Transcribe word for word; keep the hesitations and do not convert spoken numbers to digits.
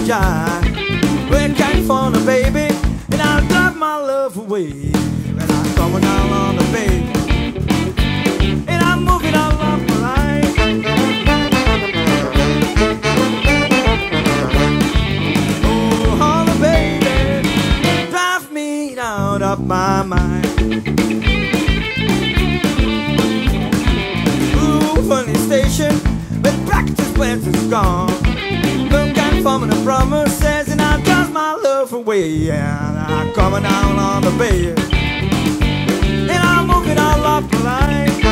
jive. We're California, baby, and I'll drive my love away. When I'm coming down on the bay, and I'm moving all up the line. Oh, honey, baby, drive me out of my mind. Ooh, funny station, but practice when it's gone. Some kind forming the promises, and I drive my love away. Yeah, I'm coming down on the bay, and I'm moving all up the line.